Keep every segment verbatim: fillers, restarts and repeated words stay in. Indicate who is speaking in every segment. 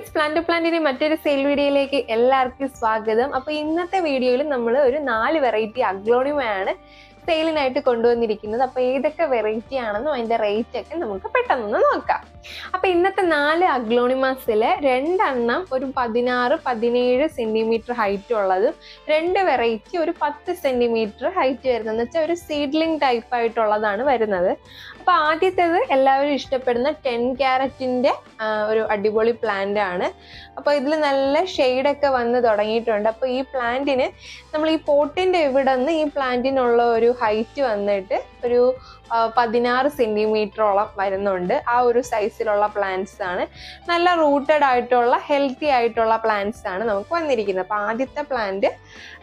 Speaker 1: Friends, plant to പ്ലാന്റിന്റെ മറ്റൊരു sale വീഡിയോയിലേക്ക് എല്ലാവർക്കും സ്വാഗതം. അപ്പോൾ ഇന്നത്തെ വീഡിയോയിൽ നമ്മൾ ഒരു നാല് വെറൈറ്റി അഗ്ലോണിമയാണ് സെയിലിനായിട്ട് കൊണ്ടുവന്നിരിക്കുന്നത്. അപ്പോൾ ഏതൊക്കെ വെറൈറ്റി ആണെന്നും അതിൻ്റെ റേറ്റ് ഒക്കെ നമുക്ക് പെട്ടെന്നൊന്ന് നോക്കാം. അപ്പോൾ ഇന്നത്തെ നാല് അഗ്ലോണിമാസിൽ രണ്ടെണ്ണം ഒരു പതിനാറ് പതിനേഴ് സെൻറ്റിമീറ്റർ ഹൈറ്റ് ഉള്ളതും രണ്ട് വെറൈറ്റി ഒരു പത്ത് സെൻറ്റിമീറ്റർ ഹൈറ്റ് വരുന്നതെന്ന് വെച്ചാൽ ഒരു സീഡ്ലിംഗ് ടൈപ്പ് ആയിട്ടുള്ളതാണ് വരുന്നത്. അപ്പോൾ ആദ്യത്തേത് എല്ലാവരും ഇഷ്ടപ്പെടുന്ന ടെൻ ക്യാരറ്റിൻ്റെ ഒരു അടിപൊളി പ്ലാന്റ് ആണ്. അപ്പോൾ ഇതിൽ നല്ല ഷെയ്ഡൊക്കെ വന്ന് തുടങ്ങിയിട്ടുണ്ട്. അപ്പോൾ ഈ പ്ലാന്റിന് നമ്മൾ ഈ പോട്ടിൻ്റെ ഇവിടെ നിന്ന് ഈ പ്ലാന്റിനുള്ള ഒരു ഹൈറ്റ് വന്നിട്ട് ഒരു പതിനാറ് സെൻറ്റിമീറ്ററോളം വരുന്നുണ്ട്. ആ ഒരു സൈസിലുള്ള പ്ലാന്റ്സ് ആണ്. നല്ല റൂട്ടഡ് ആയിട്ടുള്ള ഹെൽത്തി ആയിട്ടുള്ള പ്ലാന്റ്സ് ആണ് നമുക്ക് വന്നിരിക്കുന്നത്. അപ്പോൾ ആദ്യത്തെ പ്ലാന്റ്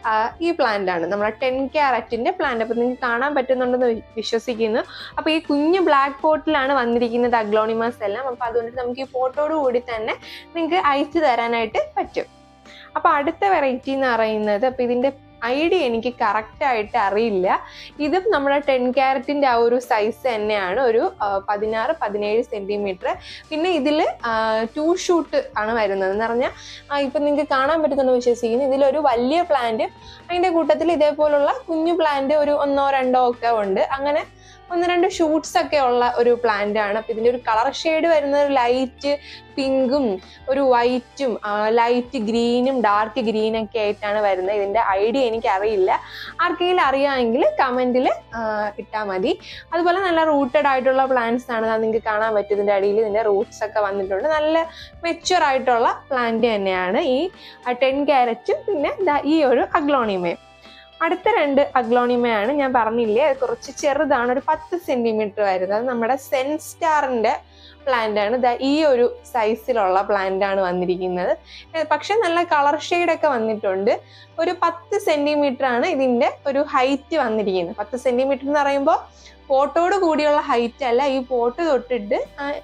Speaker 1: ഈ പ്ലാന്റ് ആണ്, നമ്മുടെ ടെൻ ക്യാരറ്റിൻ്റെ പ്ലാന്റ്. അപ്പോൾ നിങ്ങൾക്ക് കാണാൻ പറ്റുന്നുണ്ടെന്ന് വിശ്വസിക്കുന്നു. അപ്പോൾ ഈ കുഞ്ഞ് ബ്ലാക്ക് പോട്ടിലാണ് വന്നിരിക്കുന്നത് അഗ്ലോണിമാസ് എല്ലാം. അപ്പോൾ അതുകൊണ്ട് നമുക്ക് ഈ പോട്ടോട് കൂടി തന്നെ നിങ്ങൾക്ക് അയച്ചു തരാനായിട്ട് പറ്റും. അപ്പോൾ അടുത്ത വെറൈറ്റി എന്ന് പറയുന്നത്, അപ്പോൾ ഇതിൻ്റെ ഐഡിയ എനിക്ക് കറക്റ്റായിട്ട് അറിയില്ല. ഇതും നമ്മുടെ ടെൻ ക്യാരറ്റിൻ്റെ ആ ഒരു സൈസ് തന്നെയാണ്, ഒരു പതിനാറ് പതിനേഴ് സെൻറ്റിമീറ്റർ. പിന്നെ ഇതിൽ ടൂ ഷൂട്ട് ആണ് വരുന്നത് എന്ന് പറഞ്ഞാൽ ഇപ്പം നിങ്ങൾക്ക് കാണാൻ പറ്റുമെന്ന് വിശ്വസിക്കുന്നു. ഇതിലൊരു വലിയ പ്ലാന്റ്, അതിൻ്റെ കൂട്ടത്തിൽ ഇതേപോലുള്ള കുഞ്ഞു പ്ലാന്റ് ഒരു ഒന്നോ രണ്ടോ ഒക്കെ ഉണ്ട്. അങ്ങനെ ഒന്ന് രണ്ട് ഷൂട്ട്സ് ഒക്കെ ഉള്ള ഒരു പ്ലാന്റ് ആണ്. അപ്പം ഇതിൻ്റെ ഒരു കളർ ഷെയ്ഡ് വരുന്നത് ഒരു ലൈറ്റ് പിങ്കും ഒരു വൈറ്റും ലൈറ്റ് ഗ്രീനും ഡാർക്ക് ഗ്രീനൊക്കെ ആയിട്ടാണ് വരുന്നത്. ഇതിൻ്റെ ഐഡിയ എനിക്കറിയില്ല. ആർക്കെങ്കിലും അറിയാമെങ്കിൽ കമൻറ്റിൽ ഇട്ടാൽ മതി. അതുപോലെ നല്ല റൂട്ടഡ് ആയിട്ടുള്ള പ്ലാന്റ്സ് ആണ്. നിങ്ങൾക്ക് കാണാൻ പറ്റും ഇതിൻ്റെ അടിയിൽ ഇതിൻ്റെ റൂട്ട്സ് ഒക്കെ വന്നിട്ടുണ്ട്. നല്ല മെച്യൂർ ആയിട്ടുള്ള പ്ലാന്റ് തന്നെയാണ് ഈ ടെൻ ക്യാരറ്റും പിന്നെ ഈ ഒരു അഗ്ലോണിമയും. അടുത്ത രണ്ട് അഗ്ലോണിമയാണ് ഞാൻ പറഞ്ഞില്ലേ, അത് കുറച്ച് ചെറുതാണ്, ഒരു പത്ത് സെൻറ്റിമീറ്റർ വരുന്നത്. അത് നമ്മുടെ സെൻസ്റ്റാറിൻ്റെ പ്ലാന്റ് ആണ്. ഈ ഒരു സൈസിലുള്ള പ്ലാന്റ് ആണ് വന്നിരിക്കുന്നത്. പക്ഷെ നല്ല കളർ ഷെയ്ഡൊക്കെ വന്നിട്ടുണ്ട്. ഒരു പത്ത് സെൻറ്റിമീറ്റർ ആണ് ഇതിൻ്റെ ഒരു ഹൈറ്റ് വന്നിരിക്കുന്നത്. പത്ത് സെൻറ്റിമീറ്റർ എന്ന് പറയുമ്പോൾ പോട്ടോട് കൂടിയുള്ള ഹൈറ്റ് അല്ല, ഈ പോട്ട് തൊട്ടിട്ട്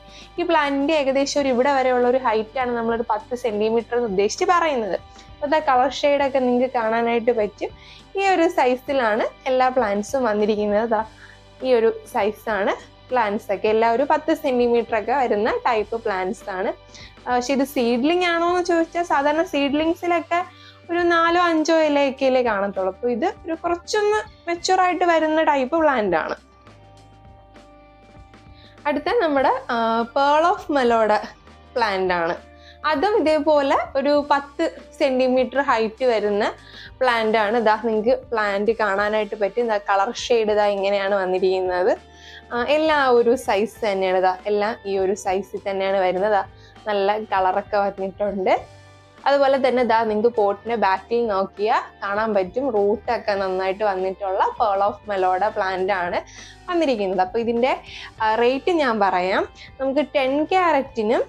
Speaker 1: ഈ പ്ലാന്റിൻ്റെ ഏകദേശം ഒരു ഇവിടെ വരെയുള്ള ഒരു ഹൈറ്റാണ് നമ്മളൊരു പത്ത് സെൻറ്റിമീറ്റർ എന്ന് ഉദ്ദേശിച്ച് പറയുന്നത്. അപ്പോൾ കളർ ഷെയ്ഡൊക്കെ നിങ്ങൾക്ക് കാണാനായിട്ട് പറ്റും. ഈ ഒരു സൈസിലാണ് എല്ലാ പ്ലാന്റ്സും വന്നിരിക്കുന്നത്. ഈ ഒരു സൈസാണ് പ്ലാന്റ്സ് ഒക്കെ, എല്ലാം ഒരു പത്ത് സെൻറ്റിമീറ്റർ ഒക്കെ വരുന്ന ടൈപ്പ് പ്ലാന്റ്സ് ആണ്. പക്ഷെ ഇത് സീഡ്ലിംഗ് ആണോ എന്ന് ചോദിച്ചാൽ സാധാരണ സീഡ്ലിങ്സിലൊക്കെ ഒരു നാലോ അഞ്ചോ ഇലയൊക്കെയല്ലേ കാണത്തുള്ളൂ. അപ്പോൾ ഇത് ഒരു കുറച്ചൊന്ന് മെച്ചുറായിട്ട് വരുന്ന ടൈപ്പ് പ്ലാന്റ് ആണ്. അടുത്ത നമ്മുടെ പേൾ ഓഫ് മെലോയുടെ പ്ലാന്റ് ആണ്. അതും ഇതേപോലെ ഒരു പത്ത് സെൻറ്റിമീറ്റർ ഹൈറ്റ് വരുന്ന പ്ലാന്റ് ആണ്. ഇതാ നിങ്ങൾക്ക് പ്ലാന്റ് കാണാനായിട്ട് പറ്റും. ഇതാ കളർ ഷെയ്ഡ് ഇതാ ഇങ്ങനെയാണ് വന്നിരിക്കുന്നത്. എല്ലാം ഒരു സൈസ് തന്നെയാണ്. ഇതാ എല്ലാം ഈ ഒരു സൈസിൽ തന്നെയാണ് വരുന്നത്. നല്ല കളറൊക്കെ വന്നിട്ടുണ്ട്. അതുപോലെ തന്നെ ഇതാ നിങ്ങൾക്ക് പോട്ടിൻ്റെ ബാക്കിൽ നോക്കിയാൽ കാണാൻ പറ്റും റൂട്ടൊക്കെ നന്നായിട്ട് വന്നിട്ടുള്ള പേൾ ഓഫ് മെലോയുടെ പ്ലാന്റ് ആണ് വന്നിരിക്കുന്നത്. അപ്പോൾ ഇതിൻ്റെ റേറ്റ് ഞാൻ പറയാം. നമുക്ക് ടെൻ ക്യാരറ്റിനും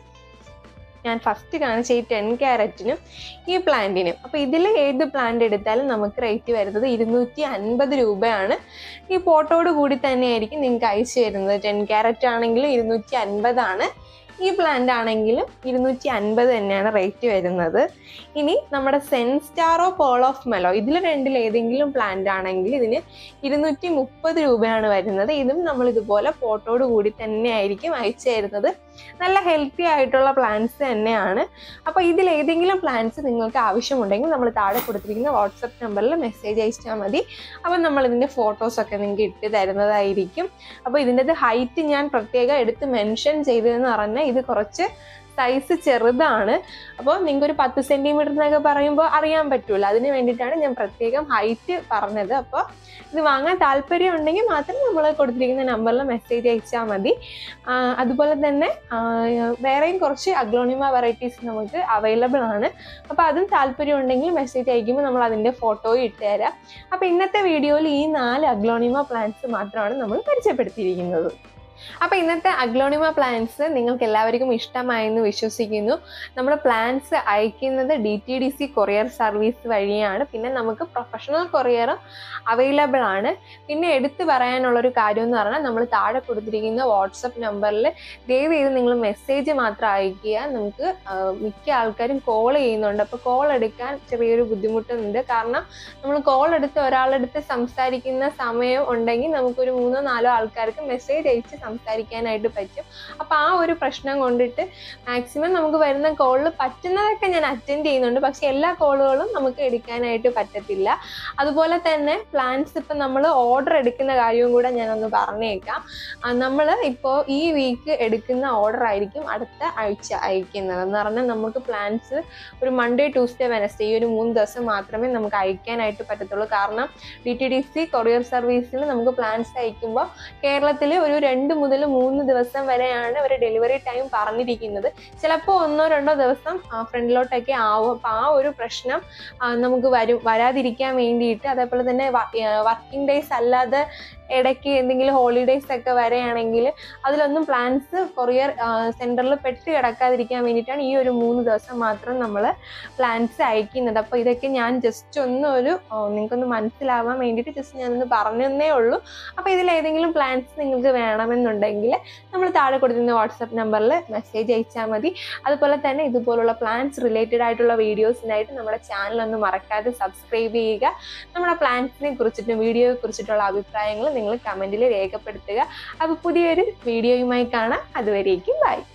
Speaker 1: ഞാൻ ഫസ്റ്റ് കാണിച്ച ഈ ടെൻ ക്യാരറ്റിനും ഈ പ്ലാന്റിനും, അപ്പോൾ ഇതിൽ ഏത് പ്ലാന്റ് എടുത്താലും നമുക്ക് റേറ്റ് വരുന്നത് ഇരുന്നൂറ്റി അൻപത് രൂപയാണ്. ഈ പോട്ടോട് കൂടി തന്നെയായിരിക്കും നിങ്ങൾക്ക് അയച്ചു തരുന്നത്. ടെൻ ക്യാരറ്റ് ആണെങ്കിലും ഇരുന്നൂറ്റി അൻപതാണ്, ഈ പ്ലാന്റ് ആണെങ്കിലും ഇരുന്നൂറ്റി അൻപത് തന്നെയാണ് റേറ്റ് വരുന്നത്. ഇനി നമ്മുടെ സെൻസ്റ്റാറോ പേൾ ഓഫ് മെലോ ഇതിൽ രണ്ടിൽ ഏതെങ്കിലും പ്ലാന്റ് ആണെങ്കിൽ ഇതിന് ഇരുന്നൂറ്റി മുപ്പത് രൂപയാണ് വരുന്നത്. ഇതും നമ്മൾ ഇതുപോലെ പോട്ടോട് കൂടി തന്നെ ആയിരിക്കും അയച്ചു തരുന്നത്. നല്ല ഹെൽത്തി ആയിട്ടുള്ള പ്ലാന്റ്സ് തന്നെയാണ്. അപ്പോൾ ഇതിൽ ഏതെങ്കിലും പ്ലാന്റ്സ് നിങ്ങൾക്ക് ആവശ്യമുണ്ടെങ്കിൽ നമ്മൾ താഴെ കൊടുത്തിരിക്കുന്ന വാട്സപ്പ് നമ്പറിൽ മെസ്സേജ് അയച്ചാൽ മതി. അപ്പോൾ നമ്മൾ ഇതിൻ്റെ ഫോട്ടോസൊക്കെ നിങ്ങൾക്ക് ഇട്ട് തരുന്നതായിരിക്കും. അപ്പോൾ ഇതിൻ്റെ ഹൈറ്റ് ഞാൻ പ്രത്യേകം എടുത്ത് മെൻഷൻ ചെയ്തതെന്ന് പറഞ്ഞാൽ ഇത് കുറച്ച് സൈസ് ചെറുതാണ്. അപ്പോൾ നിങ്ങൾക്ക് ഒരു പത്ത് സെൻറ്റിമീറ്റർ എന്നൊക്കെ പറയുമ്പോൾ അറിയാൻ പറ്റുമല്ലോ, അതിന് വേണ്ടിയിട്ടാണ് ഞാൻ പ്രത്യേകം ഹൈറ്റ് പറഞ്ഞത്. അപ്പോൾ ഇത് വാങ്ങാൻ താല്പര്യം ഉണ്ടെങ്കിൽ മാത്രം നമ്മൾ കൊടുത്തിരിക്കുന്ന നമ്പറിൽ മെസ്സേജ് അയച്ചാൽ മതി. അതുപോലെ തന്നെ വേറെയും കുറച്ച് അഗ്ലോണിമ വെറൈറ്റീസ് നമുക്ക് അവൈലബിൾ ആണ്. അപ്പോൾ അതും താല്പര്യം ഉണ്ടെങ്കിൽ മെസ്സേജ് അയക്കുമ്പോൾ നമ്മൾ അതിൻ്റെ ഫോട്ടോയും ഇട്ട് തരാം. അപ്പോൾ ഇന്നത്തെ വീഡിയോയിൽ ഈ നാല് അഗ്ലോണിമ പ്ലാന്റ്സ് മാത്രമാണ് നമ്മൾ പരിചയപ്പെടുത്തിയിരിക്കുന്നത്. അപ്പോൾ ഇന്നത്തെ അഗ്ലോണിമ പ്ലാന്റ്സ് നിങ്ങൾക്ക് എല്ലാവർക്കും ഇഷ്ടമായെന്ന് വിശ്വസിക്കുന്നു. നമ്മുടെ പ്ലാന്റ്സ് അയക്കുന്നത് D T D C courier service വഴിയാണ്. പിന്നെ നമുക്ക് പ്രൊഫഷണൽ കൊറിയറും അവൈലബിൾ ആണ്. പിന്നെ എടുത്തു പറയാനുള്ളൊരു കാര്യം എന്ന് പറഞ്ഞാൽ നമ്മൾ താഴെ കൊടുത്തിരിക്കുന്ന വാട്സപ്പ് നമ്പറിൽ ദയവ് ചെയ്ത് നിങ്ങൾ മെസ്സേജ് മാത്രം അയക്കുക. നമുക്ക് മിക്ക ആൾക്കാരും കോൾ ചെയ്യുന്നുണ്ട്. അപ്പോൾ കോൾ എടുക്കാൻ ചെറിയൊരു ബുദ്ധിമുട്ടുണ്ട്. കാരണം നമ്മൾ കോൾ എടുത്ത് ഒരാളെടുത്ത് സംസാരിക്കുന്ന സമയം ഉണ്ടെങ്കിൽ നമുക്കൊരു മൂന്നോ നാലോ ആൾക്കാർക്ക് മെസ്സേജ് അയച്ച് സംസാരിക്കാനായിട്ട് പറ്റും. അപ്പോൾ ആ ഒരു പ്രശ്നം കൊണ്ടിട്ട് മാക്സിമം നമുക്ക് വരുന്ന കോളിൽ പറ്റുന്നതൊക്കെ ഞാൻ അറ്റൻഡ് ചെയ്യുന്നുണ്ട്, പക്ഷെ എല്ലാ കോളുകളും നമുക്ക് എടുക്കാനായിട്ട് പറ്റത്തില്ല. അതുപോലെ തന്നെ പ്ലാൻസ് ഇപ്പം നമ്മൾ ഓർഡർ എടുക്കുന്ന കാര്യവും കൂടെ ഞാനൊന്ന് പറഞ്ഞേക്കാം. നമ്മൾ ഇപ്പോൾ ഈ വീക്ക് എടുക്കുന്ന ഓർഡർ ആയിരിക്കും അടുത്ത ആഴ്ച അയക്കുന്നത് എന്ന് പറഞ്ഞാൽ നമുക്ക് പ്ലാൻസ് ഒരു മൺഡേ ട്യൂസ്ഡേ വെനസ്ഡേ ഈ ഒരു മൂന്ന് ദിവസം മാത്രമേ നമുക്ക് അയക്കാനായിട്ട് പറ്റത്തുള്ളൂ. കാരണം D T D C courier സർവീസിൽ നമുക്ക് പ്ലാൻസ് അയക്കുമ്പോൾ കേരളത്തിൽ ഒരു രണ്ട് മുതൽ മൂന്ന് ദിവസം വരെയാണ് ഒരു ഡെലിവറി ടൈം പറഞ്ഞിരിക്കുന്നത്. ചിലപ്പോൾ ഒന്നോ രണ്ടോ ദിവസം ഫ്രണ്ടിലോട്ടൊക്കെ ആവും. അപ്പോൾ ആ ഒരു പ്രശ്നം നമുക്ക് വരും വരാതിരിക്കാൻ വേണ്ടിയിട്ട്, അതേപോലെ തന്നെ വർക്കിംഗ് ഡേയ്സ് അല്ലാതെ ഇടയ്ക്ക് എന്തെങ്കിലും ഹോളിഡേയ്സ് ഒക്കെ വരെയാണെങ്കിൽ അതിലൊന്നും പ്ലാൻസ് കൊറിയർ സെൻറ്ററിൽ പെട്ട് കിടക്കാതിരിക്കാൻ വേണ്ടിയിട്ടാണ് ഈ ഒരു മൂന്ന് ദിവസം മാത്രം നമ്മൾ പ്ലാൻസ് അയക്കുന്നത്. അപ്പോൾ ഇതൊക്കെ ഞാൻ ജസ്റ്റ് ഒന്ന് ഒരു നിങ്ങൾക്കൊന്ന് മനസ്സിലാവാൻ വേണ്ടിയിട്ട് ജസ്റ്റ് ഞാനൊന്ന് പറഞ്ഞതേ ഉള്ളൂ. അപ്പോൾ ഇതിലേതെങ്കിലും പ്ലാൻസ് നിങ്ങൾക്ക് വേണമെന്നുണ്ടെങ്കിൽ നമ്മൾ താഴെ കൊടുത്തിരുന്ന വാട്സപ്പ് നമ്പറിൽ മെസ്സേജ് അയച്ചാൽ മതി. അതുപോലെ തന്നെ ഇതുപോലുള്ള പ്ലാൻസ് റിലേറ്റഡ് ആയിട്ടുള്ള വീഡിയോസിനായിട്ട് നമ്മുടെ ചാനലൊന്ന് മറക്കാതെ സബ്സ്ക്രൈബ് ചെയ്യുക. നമ്മുടെ പ്ലാൻസിനെ കുറിച്ചിട്ടും വീഡിയോയെ കുറിച്ചിട്ടുള്ള അഭിപ്രായങ്ങൾ നിങ്ങൾ കമൻറ്റിൽ രേഖപ്പെടുത്തുക. അപ്പോൾ പുതിയൊരു വീഡിയോയുമായി കാണാം. അതുവരേക്കും ബൈ.